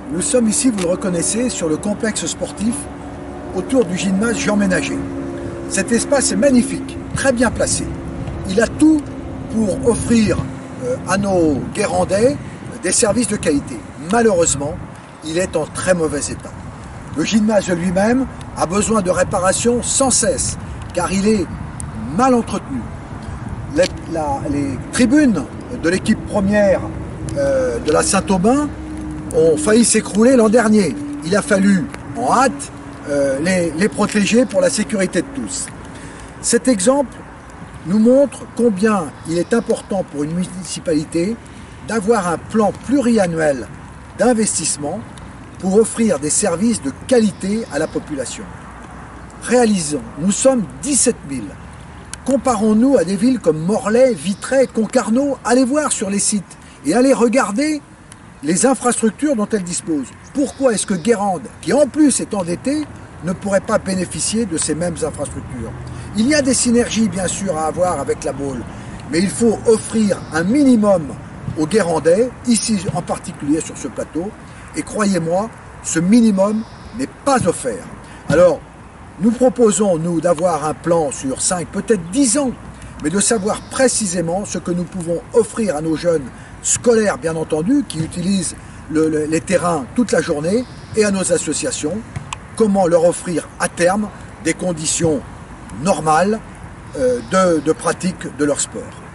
Nous sommes ici, vous le reconnaissez, sur le complexe sportif autour du gymnase Jean Ménager. Cet espace est magnifique, très bien placé. Il a tout pour offrir à nos Guérandais des services de qualité. Malheureusement, il est en très mauvais état. Le gymnase lui-même a besoin de réparation sans cesse, car il est mal entretenu. Les tribunes de l'équipe première de la Saint-Aubin ont failli s'écrouler l'an dernier. Il a fallu, en hâte, les protéger pour la sécurité de tous. Cet exemple nous montre combien il est important pour une municipalité d'avoir un plan pluriannuel d'investissement pour offrir des services de qualité à la population. Réalisons, nous sommes 17 000. Comparons-nous à des villes comme Morlaix, Vitré, Concarneau. Allez voir sur les sites et allez regarder les infrastructures dont elles disposent. Pourquoi est-ce que Guérande, qui en plus est endettée, ne pourrait pas bénéficier de ces mêmes infrastructures? Il y a des synergies bien sûr à avoir avec la Baule, mais il faut offrir un minimum aux Guérandais, ici en particulier sur ce plateau, et croyez-moi, ce minimum n'est pas offert. Alors, nous proposons, nous, d'avoir un plan sur 5, peut-être 10 ans, mais de savoir précisément ce que nous pouvons offrir à nos jeunes scolaires, bien entendu, qui utilisent les terrains toute la journée, et à nos associations, comment leur offrir à terme des conditions normales de pratique de leur sport.